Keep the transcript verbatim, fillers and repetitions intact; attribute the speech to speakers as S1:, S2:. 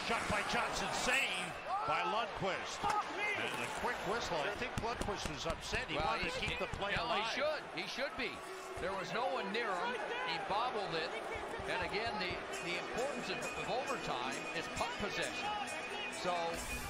S1: shot by Johnson, save by Lundqvist. And a quick whistle. I think Lundqvist was upset. He
S2: well,
S1: wanted to keep the play
S2: no,
S1: alive.
S2: He should. He should be. There was no one near him. He bobbled it. And again, the, the importance of, of overtime is puck possession. So